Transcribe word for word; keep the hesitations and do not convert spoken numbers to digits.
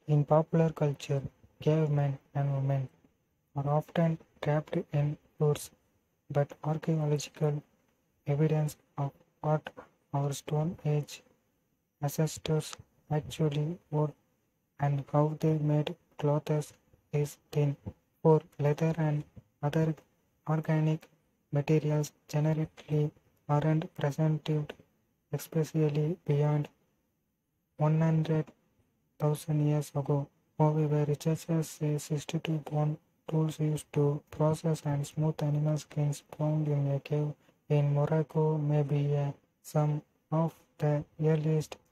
In popular culture, cavemen and women are often trapped in woods, but archaeological evidence of what our Stone Age ancestors actually wore and how they made clothes is thin, for leather and other organic materials generally aren't presented, especially beyond one hundred thousand years ago. However, researchers say sixty-two bone tools used to process and smooth animal skins found in a cave in Morocco may be uh, some of the earliest